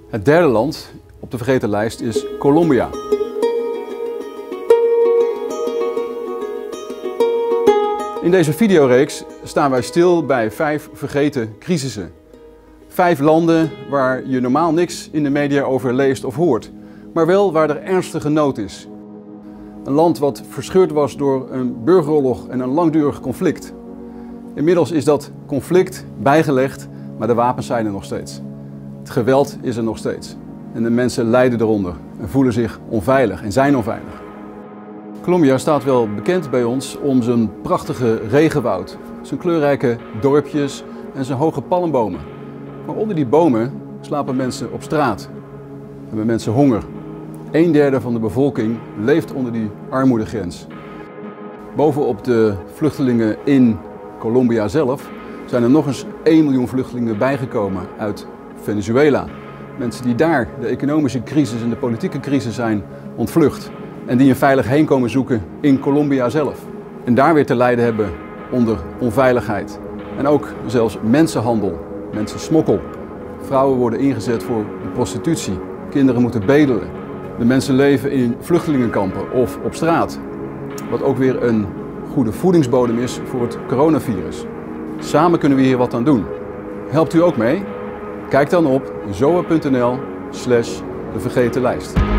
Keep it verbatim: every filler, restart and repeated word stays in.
Het derde land op de vergeten lijst is Colombia. In deze videoreeks staan wij stil bij vijf vergeten crisissen. Vijf landen waar je normaal niks in de media over leest of hoort, maar wel waar er ernstige nood is. Een land wat verscheurd was door een burgeroorlog en een langdurig conflict. Inmiddels is dat conflict bijgelegd, maar de wapens zijn er nog steeds. Het geweld is er nog steeds. En de mensen lijden eronder en voelen zich onveilig en zijn onveilig. Colombia staat wel bekend bij ons om zijn prachtige regenwoud, zijn kleurrijke dorpjes en zijn hoge palmbomen. Maar onder die bomen slapen mensen op straat. Hebben mensen honger. Een derde van de bevolking leeft onder die armoedegrens. Bovenop de vluchtelingen in Colombia zelf zijn er nog eens één miljoen vluchtelingen bijgekomen uit Venezuela. Mensen die daar de economische crisis en de politieke crisis zijn ontvlucht. En die een veilig heenkomen zoeken in Colombia zelf. En daar weer te lijden hebben onder onveiligheid. En ook zelfs mensenhandel, mensensmokkel. Vrouwen worden ingezet voor de prostitutie. Kinderen moeten bedelen. De mensen leven in vluchtelingenkampen of op straat. Wat ook weer een goede voedingsbodem is voor het coronavirus. Samen kunnen we hier wat aan doen. Helpt u ook mee? Kijk dan op zoa punt n l slash de vergeten lijst.